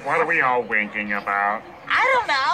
What are we all winking about? I don't know.